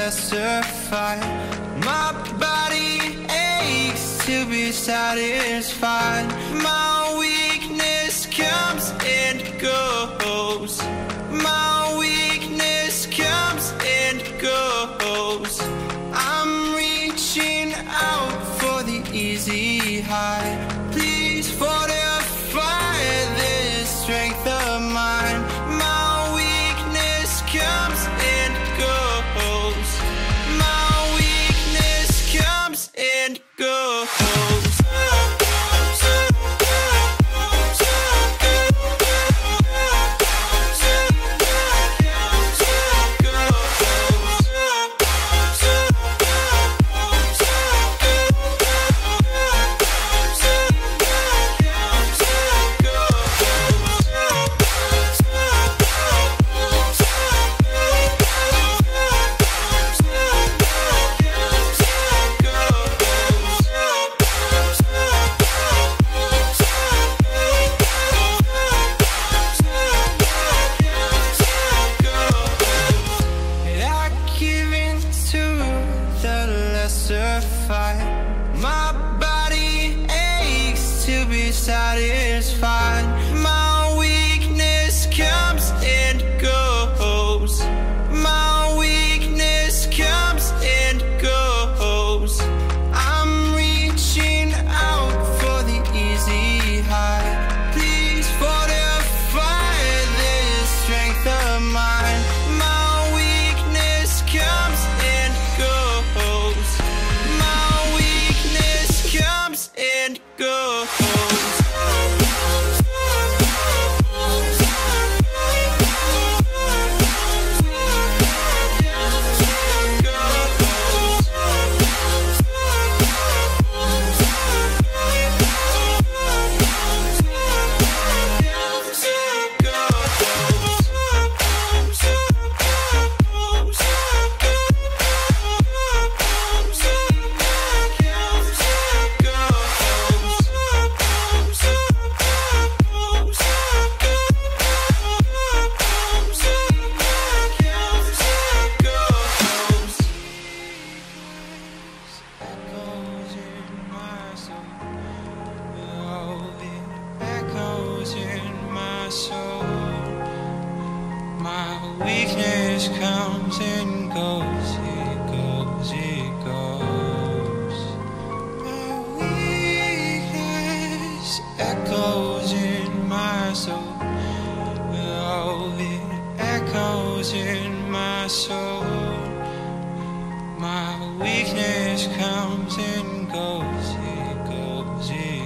lesser fight. My body aches to be satisfied. My weakness comes and goes. My weakness comes and goes. I'm reaching out for the easy high. Please fortify this strength of mine. My weakness comes and goes. My weakness comes and goes. My body aches to be satisfied. My weakness comes and goes. My weakness comes and goes. I'm reaching out for the easy high. Please fortify this strength of mine. My weakness comes and goes. Comes and goes. Weakness comes and goes, it goes, it goes. My weakness echoes in my soul. Oh, it echoes in my soul. My weakness comes and goes, it goes, it